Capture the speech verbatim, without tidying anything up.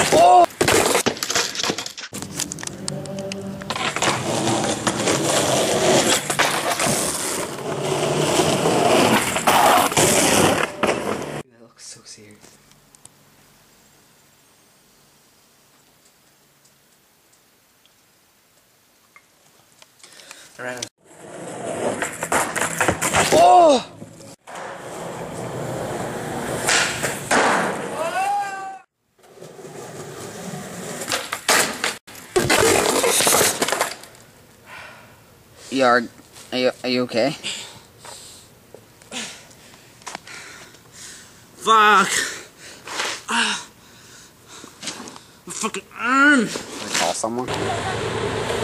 Oh! That looks so serious. Alright. Oh! You are, are you, are you okay? Fuck! Ah. Fucking arm! Can I call someone?